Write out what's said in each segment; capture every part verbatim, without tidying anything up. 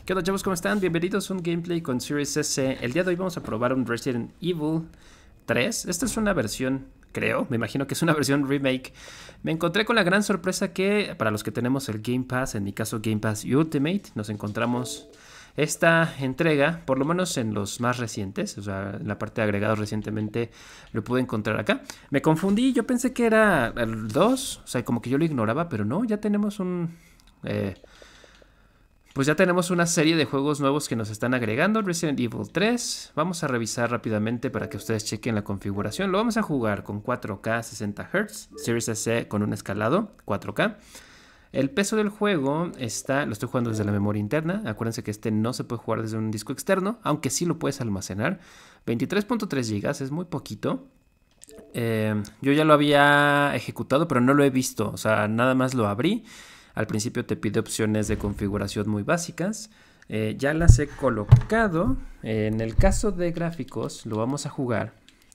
¿Qué onda, chavos? ¿Cómo están? Bienvenidos a un gameplay con Series S. El día de hoy vamos a probar un Resident Evil tres. Esta es una versión, creo, me imagino que es una versión remake. Me encontré con la gran sorpresa que, para los que tenemos el Game Pass, en mi caso Game Pass Ultimate, nos encontramos esta entrega, por lo menos en los más recientes, o sea, en la parte de agregados recientemente lo pude encontrar acá. Me confundí, yo pensé que era el dos, o sea, como que yo lo ignoraba, pero no, ya tenemos un... Eh, Pues ya tenemos una serie de juegos nuevos que nos están agregando. Resident Evil tres. Vamos a revisar rápidamente para que ustedes chequen la configuración. Lo vamos a jugar con cuatro K sesenta hertz. Series S con un escalado cuatro K. El peso del juego está... Lo estoy jugando desde la memoria interna. Acuérdense que este no se puede jugar desde un disco externo, aunque sí lo puedes almacenar. veintitrés punto tres gigas, es muy poquito. Eh, yo ya lo había ejecutado, pero no lo he visto. O sea, nada más lo abrí. Al principio te pide opciones de configuración muy básicas. Eh, ya las he colocado. Eh, en el caso de gráficos, lo vamos a jugar.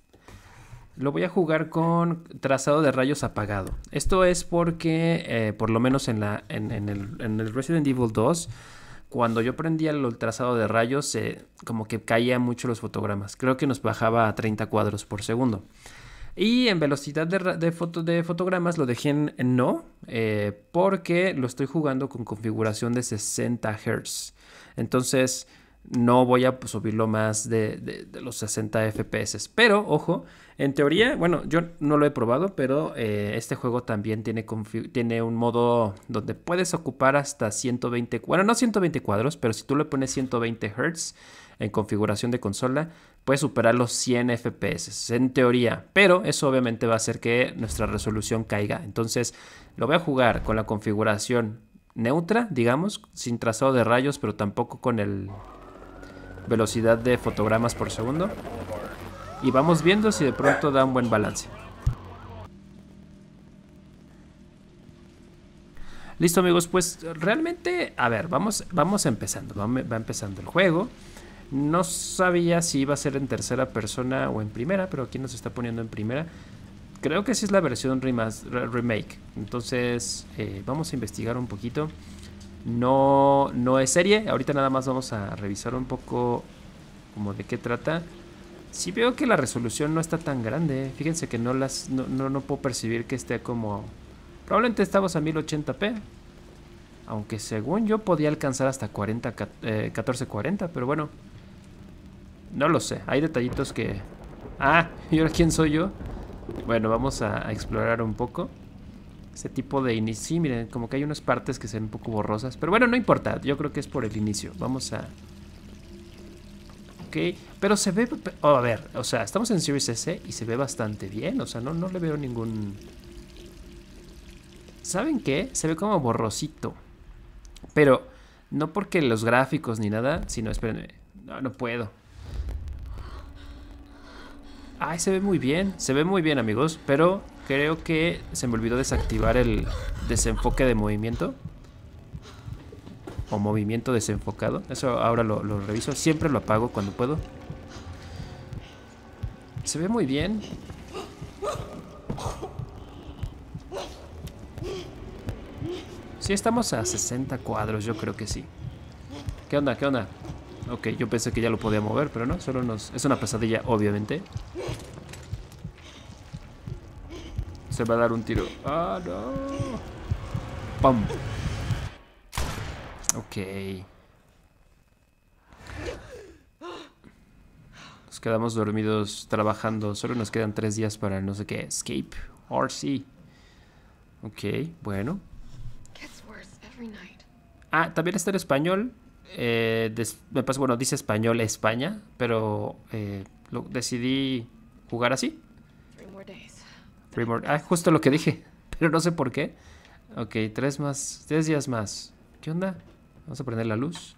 Lo voy a jugar con trazado de rayos apagado. Esto es porque, eh, por lo menos en, la, en, en, el, en el Resident Evil dos, cuando yo prendía el trazado de rayos, eh, como que caía mucho los fotogramas. Creo que nos bajaba a treinta cuadros por segundo. Y en velocidad de, de, foto, de fotogramas lo dejé en, en no, eh, porque lo estoy jugando con configuración de sesenta hertz. Entonces no voy a subirlo más de, de, de los sesenta F P S. Pero, ojo, en teoría, bueno, yo no lo he probado, pero eh, este juego también tiene, tiene un modo donde puedes ocupar hasta ciento veinte, bueno, no ciento veinte cuadros, pero si tú le pones ciento veinte hertz en configuración de consola, puede superar los cien F P S en teoría, pero eso obviamente va a hacer que nuestra resolución caiga. Entonces lo voy a jugar con la configuración neutra, digamos, sin trazado de rayos, pero tampoco con el velocidad de fotogramas por segundo, y vamos viendo si de pronto da un buen balance. Listo, amigos, pues realmente, a ver, vamos, vamos empezando, va, va empezando el juego. No sabía si iba a ser en tercera persona o en primera, pero aquí nos está poniendo en primera. Creo que sí es la versión remake. Entonces eh, vamos a investigar un poquito. No, no es serie. Ahorita nada más vamos a revisar un poco como de qué trata. Sí veo que la resolución no está tan grande. Fíjense que no, las, no, no, no puedo percibir que esté como... Probablemente estamos a mil ochenta p. Aunque según yo podía alcanzar hasta cuarenta, eh, catorce cuarenta, pero bueno... No lo sé, hay detallitos que... Ah, ¿y ahora quién soy yo? Bueno, vamos a, a explorar un poco. Ese tipo de inicio... Sí, miren, como que hay unas partes que se ven un poco borrosas. Pero bueno, no importa, yo creo que es por el inicio. Vamos a... Ok, pero se ve... Oh, a ver, o sea, estamos en Series S y se ve bastante bien. O sea, no, no le veo ningún... ¿Saben qué? Se ve como borrosito. Pero no porque los gráficos ni nada, sino... Espérenme, no, no puedo. Ay, se ve muy bien, se ve muy bien, amigos, pero creo que se me olvidó desactivar el desenfoque de movimiento. O movimiento desenfocado. Eso ahora lo, lo reviso, siempre lo apago cuando puedo. Se ve muy bien. Sí, estamos a sesenta cuadros, yo creo que sí. ¿Qué onda? ¿Qué onda? Ok, yo pensé que ya lo podía mover, pero no, solo nos... Es una pesadilla, obviamente. Se va a dar un tiro. ¡Ah, no! ¡Pum! Ok. Nos quedamos dormidos trabajando. Solo nos quedan tres días para no sé qué. Escape. R C. Ok, bueno. Ah, también está en español. Eh, des, me pasa, bueno, dice español España, pero eh, lo, decidí jugar así. Three more, ah, justo lo que dije, pero no sé por qué. Ok, tres más, tres días más. ¿Qué onda? Vamos a prender la luz.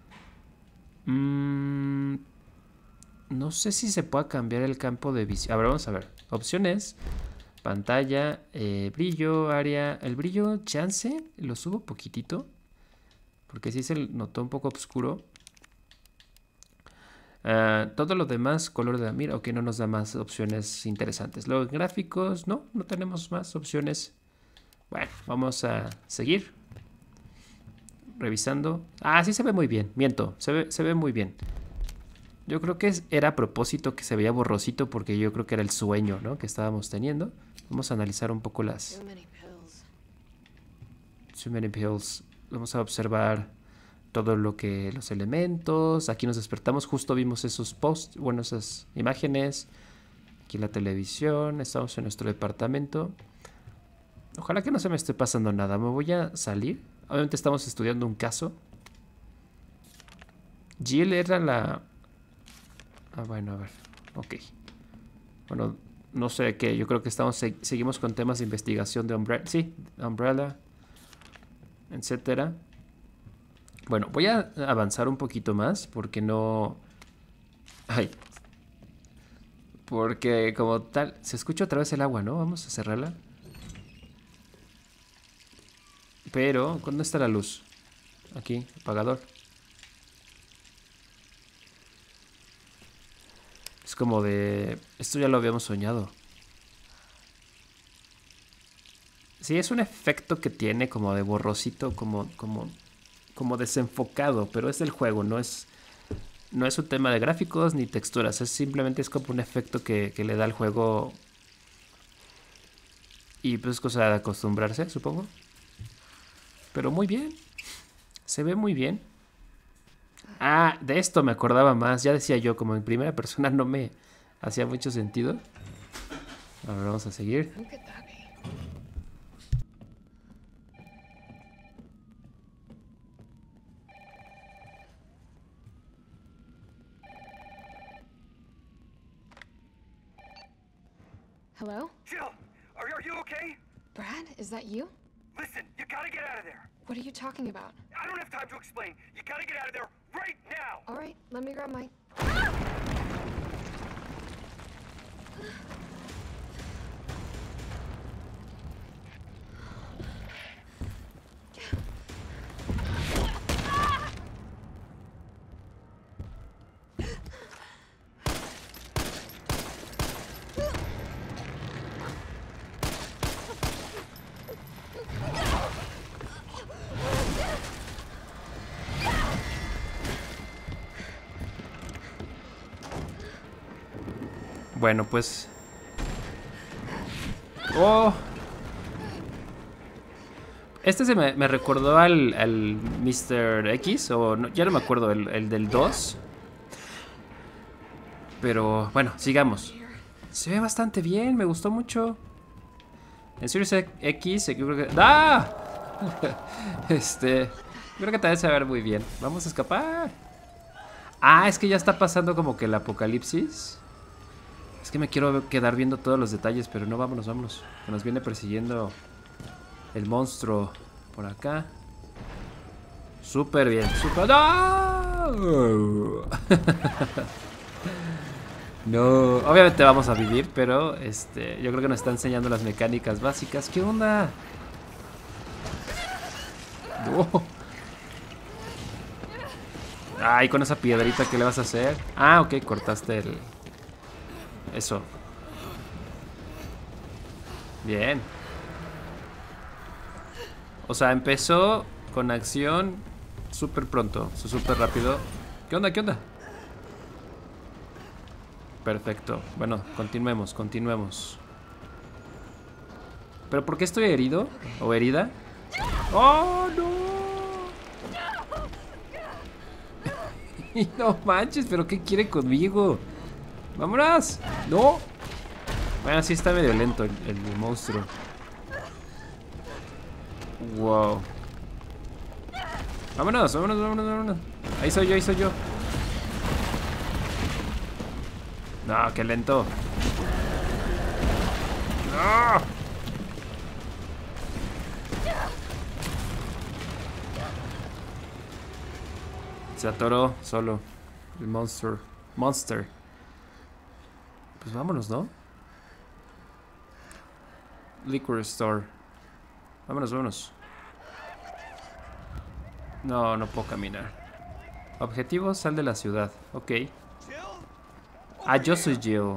Mm, no sé si se pueda cambiar el campo de visión. A ver, vamos a ver. Opciones. Pantalla, eh, brillo, área. El brillo, chance, lo subo poquitito. Porque sí se notó un poco oscuro. Uh, todo lo demás, color de la mira, ok, no nos da más opciones interesantes. Luego gráficos, no, no tenemos más opciones. Bueno, vamos a seguir. revisando. Ah, sí se ve muy bien. Miento, se ve, se ve muy bien. Yo creo que es, era a propósito que se veía borrosito porque yo creo que era el sueño, ¿no? Que estábamos teniendo. Vamos a analizar un poco las... Too many pills. Vamos a observar todo lo que... Los elementos. Aquí nos despertamos. Justo vimos esos posts. Bueno, esas imágenes. Aquí la televisión. Estamos en nuestro departamento. Ojalá que no se me esté pasando nada. Me voy a salir. Obviamente estamos estudiando un caso. Jill era la... Ah, bueno, a ver. Ok. Bueno, no sé qué. Yo creo que estamos seguimos con temas de investigación de Umbrella. Sí, Umbrella. Etcétera. Bueno, voy a avanzar un poquito más porque no... Ay. Porque como tal... Se escucha otra vez el agua, ¿no? Vamos a cerrarla. Pero, ¿dónde está la luz? Aquí, apagador. Es como de... Esto ya lo habíamos soñado. Sí, es un efecto que tiene como de borrosito, como, como, como desenfocado, pero es del juego, no es, no es un tema de gráficos ni texturas, es simplemente es como un efecto que, que le da al juego y pues es cosa de acostumbrarse, supongo. Pero muy bien, se ve muy bien. Ah, de esto me acordaba más, ya decía yo, como en primera persona no me hacía mucho sentido. A ver, vamos a seguir. Hello? Jill, are, are you okay? Brad, is that you? Listen, you gotta get out of there. What are you talking about? I don't have time to explain. You gotta get out of there right now. All right, let me grab my... Bueno, pues... ¡Oh! Este se me, me recordó al, al mister X, o no, ya no me acuerdo, el, el del dos. Pero bueno, sigamos. Se ve bastante bien, me gustó mucho. En Series X, yo creo que... ¡Ah! Este... Creo que también se va a ver muy bien. Vamos a escapar. Ah, es que ya está pasando como que el apocalipsis. Es que me quiero quedar viendo todos los detalles, pero no, vámonos, vámonos. Que nos viene persiguiendo el monstruo por acá. Súper bien, súper... ¡No! No, obviamente vamos a vivir, pero este, yo creo que nos está enseñando las mecánicas básicas. ¿Qué onda? No. Ay, con esa piedrita, ¿qué le vas a hacer? Ah, ok, cortaste el... Eso. Bien. O sea, empezó con acción súper pronto, súper rápido. ¿Qué onda? ¿Qué onda? Perfecto. Bueno, continuemos, continuemos. ¿Pero por qué estoy herido? ¿O herida? ¡Oh, no! No manches, ¿pero qué quiere conmigo? ¡Vámonos! ¡No! Bueno, sí está medio lento el, el monstruo. Wow. Vámonos, vámonos, vámonos, vámonos. Ahí soy yo, ahí soy yo. No, qué lento. No. Se atoró solo el monster. Monster. Pues vámonos, ¿no? Liquor store. Vámonos, vámonos. No, no puedo caminar. Objetivo, sal de la ciudad. Ok. Ah, yo soy Jill.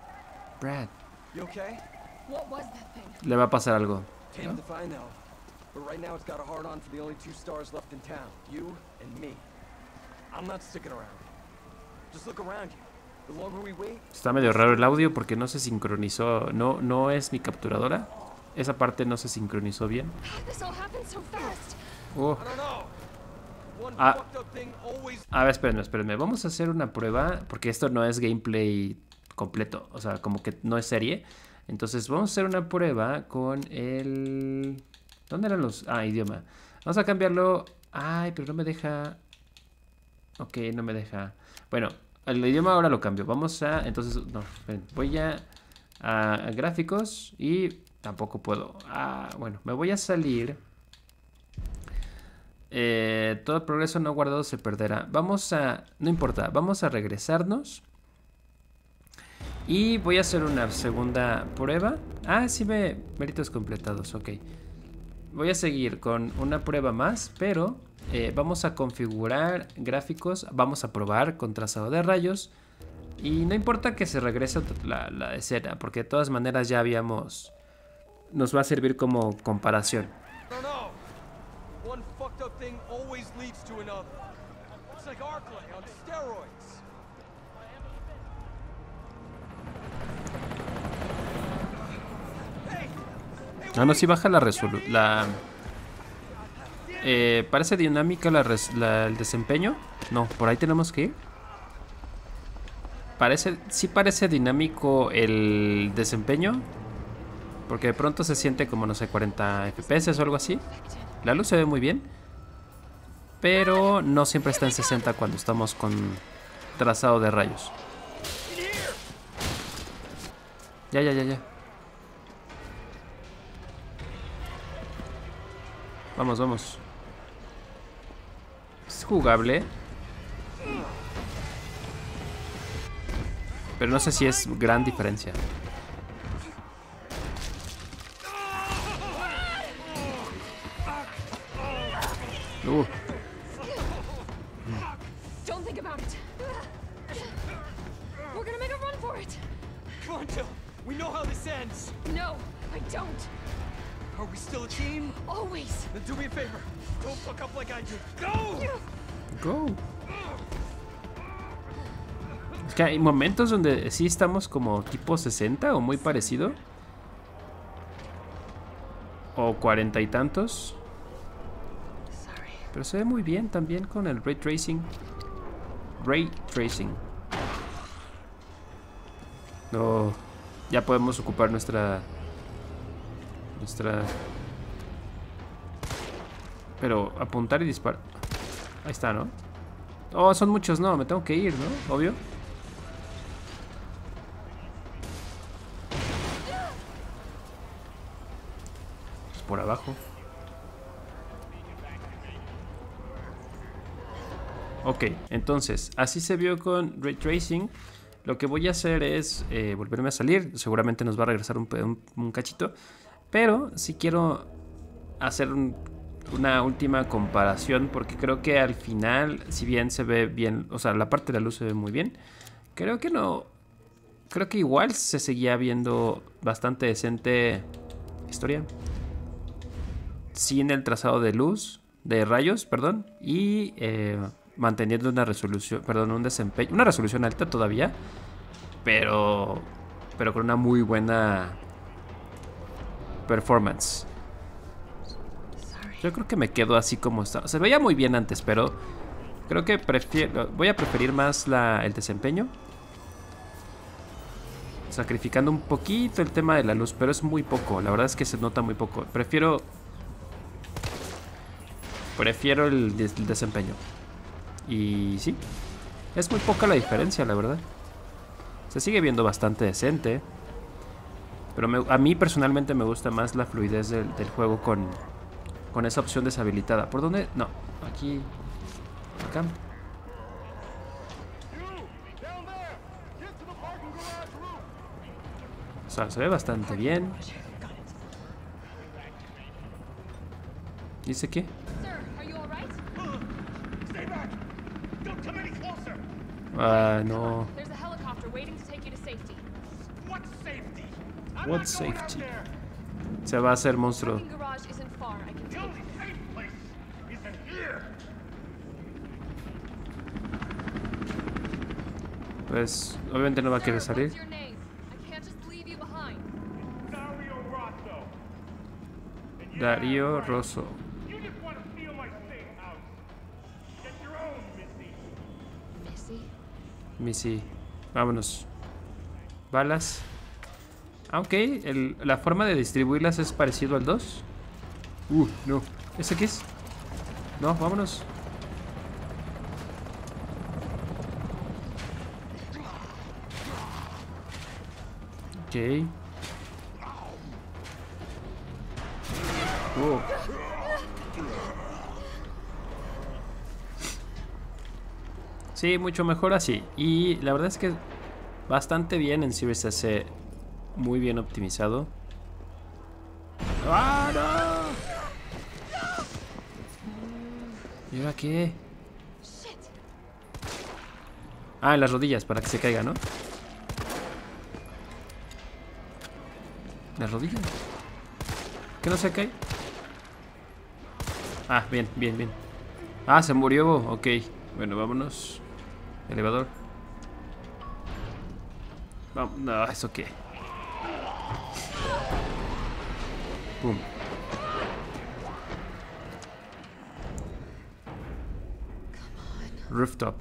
Brad. What was that thing? Le va a pasar algo. Came to find out. But right now it's got a hard on for the only two stars left in town, you and me. I'm not sticking around. Just look around you. The longer we wait. Está medio raro el audio porque no se sincronizó. No, no es mi capturadora. Esa parte no se sincronizó bien. This all happened so fast. Oh. I don't know. One Ah. fucked up thing always. A ver, espérenme, espérenme. Vamos a hacer una prueba porque esto no es gameplay completo. O sea, como que no es serie. Entonces vamos a hacer una prueba con el... ¿Dónde eran los...? Ah, idioma. Vamos a cambiarlo... Ay, pero no me deja... Ok, no me deja... Bueno, el idioma ahora lo cambio. Vamos a... Entonces, no, esperen. Voy a, a, a gráficos y tampoco puedo. Ah, bueno, me voy a salir. Eh, todo progreso no guardado se perderá. Vamos a... No importa, vamos a regresarnos. Y voy a hacer una segunda prueba. Ah, sí ve méritos completados, ok. Voy a seguir con una prueba más, pero eh, vamos a configurar gráficos. Vamos a probar con trazado de rayos. Y no importa que se regrese la, la escena, porque de todas maneras ya habíamos... Nos va a servir como comparación. I don't know. One fucked up thing always leads to another. It's like Arclay on steroids. Ah, no, sí baja la resolución. La... Eh, ¿Parece dinámica la res la, el desempeño? No, por ahí tenemos que ir. Parece, sí parece dinámico el desempeño. Porque de pronto se siente como, no sé, cuarenta F P S o algo así. La luz se ve muy bien. Pero no siempre está en sesenta cuando estamos con trazado de rayos. Ya, ya, ya, ya. Vamos, vamos. Es jugable. Pero no sé si es gran diferencia. Uh. Don't think about it. We're gonna make a run for it. Come on, Jill. We know how this ends. No, I don't. Are we still a team? Always. Then do me a favor. Don't fuck up like I did. Go! Go. Es que hay momentos donde sí estamos como tipo sesenta o muy parecido. O cuarenta y tantos. Pero se ve muy bien también con el Ray Tracing. Ray Tracing. No. Ya podemos ocupar nuestra... Nuestra... Pero apuntar y disparar. Ahí está, ¿no? Oh, son muchos, no, me tengo que ir, ¿no? Obvio. Pues por abajo. Ok, entonces, así se vio con Ray Tracing. Lo que voy a hacer es eh, volverme a salir. Seguramente nos va a regresar un, un, un cachito. Pero sí quiero hacer un, una última comparación. Porque creo que al final, si bien se ve bien, o sea, la parte de la luz se ve muy bien. Creo que no... Creo que igual se seguía viendo bastante decente historia. Sin el trazado de luz, de rayos, perdón. Y... Eh, manteniendo una resolución, perdón, un desempeño, una resolución alta todavía, pero pero con una muy buena performance. Yo creo que me quedo así como está. Se veía muy bien antes, pero creo que prefiero, voy a preferir más la, el desempeño, sacrificando un poquito el tema de la luz, pero es muy poco. La verdad es que se nota muy poco. Prefiero prefiero el, el desempeño. Y sí, es muy poca la diferencia, la verdad. Se sigue viendo bastante decente. Pero me, a mí personalmente me gusta más la fluidez del, del juego con, con esa opción deshabilitada. ¿Por dónde? No, aquí. Acá. O sea, se ve bastante bien. ¿Dice qué? Ah, uh, no. There's a helicopter waiting to take you to safety. What safety? I'm What not going out safety? there. Se va a hacer monstruo. Parking garage isn't far. I can The take only safe place is in here. Pues obviamente no va a querer Sir, salir. what's your name? I can't just leave you behind. Dario Rosso. And yeah, Dario right. Rosso. You just want to steal my safe house. Get your own, Missy. Missy? Missy. Vámonos. Balas. Ah, ok. El- la forma de distribuirlas es parecido al dos. Uh, no. ¿Ese qué es? No, vámonos. Ok. Oh. Sí, mucho mejor así. Y la verdad es que bastante bien en Series S. Muy bien optimizado. ¡Ah, no! ¿Y ahora qué? Shit! Ah, en las rodillas para que se caiga, ¿no? ¿Las rodillas? ¿Qué no se cae? Ah, bien, bien, bien. Ah, se murió. Ok. Bueno, vámonos. Elevador. Vamos. No, ¿eso qué? Pum. Rooftop.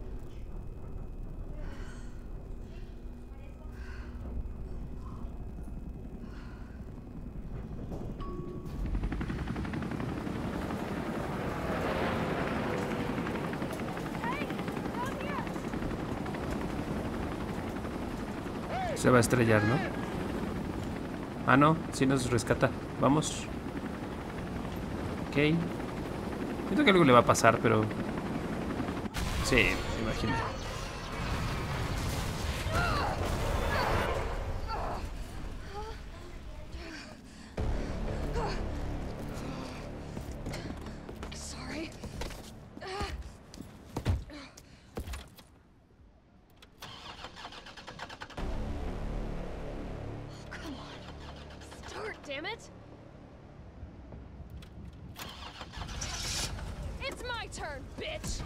Se va a estrellar, ¿no? Ah, no, sí nos rescata. Vamos. Ok. Siento que algo le va a pasar, pero... Sí, me imagino. Sorry. Come on. Start, damn it. It's my turn, bitch.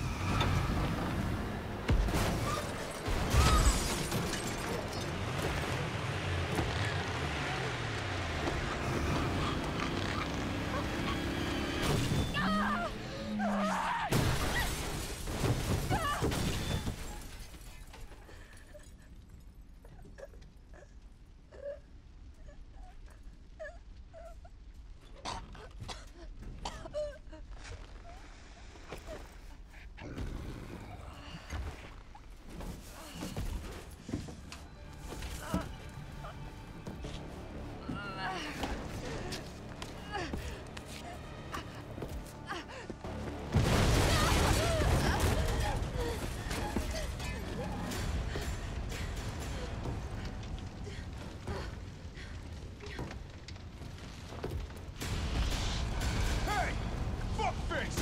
Hey! Fuckface!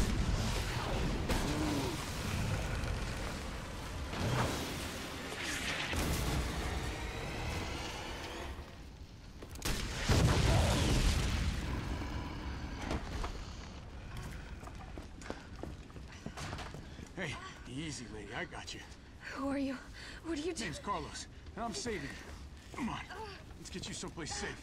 Hey, easy, lady. I got you. Who are you? What are you doing? Name's Carlos, and I'm saving you. Come on, let's get you someplace safe.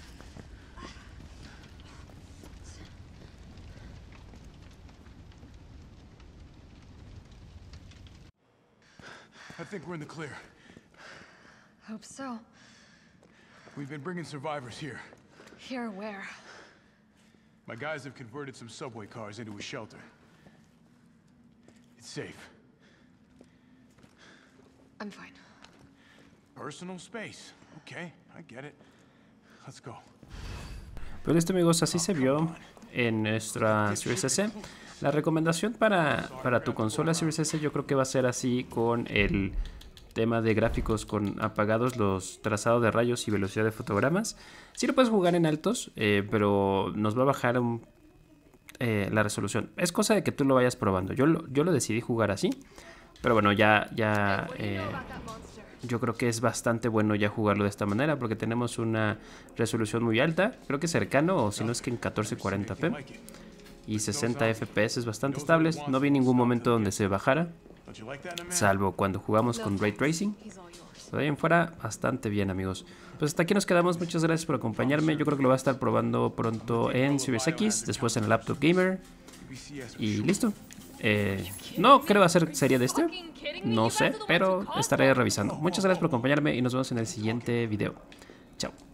I think we're in the clear. Hope so. We've been bringing survivors here. Here where? My guys have converted some subway cars into a shelter. It's safe. I'm fine. Personal space. Okay, I get it. Let's go. Pero esto, amigos, así se vio en nuestra Series S. La recomendación para, para tu consola Series S yo creo que va a ser así, con el tema de gráficos con apagados los trazados de rayos y velocidad de fotogramas. Sí lo puedes jugar en altos, eh, pero nos va a bajar un, eh, la resolución. Es cosa de que tú lo vayas probando. Yo lo, yo lo decidí jugar así, pero bueno, ya, ya, eh, yo creo que es bastante bueno ya jugarlo de esta manera porque tenemos una resolución muy alta, creo que cercano o si no es que en catorce cuarenta p y sesenta F P S es bastante estables. No vi ningún momento donde se bajara, salvo cuando jugamos con Ray Tracing. De ahí en fuera, bastante bien, amigos. Pues hasta aquí nos quedamos. Muchas gracias por acompañarme. Yo creo que lo voy a estar probando pronto en Series X, después en el Laptop Gamer. Y listo. Eh, no creo hacer serie de este, no sé, pero estaré revisando. Muchas gracias por acompañarme y nos vemos en el siguiente video. Chao.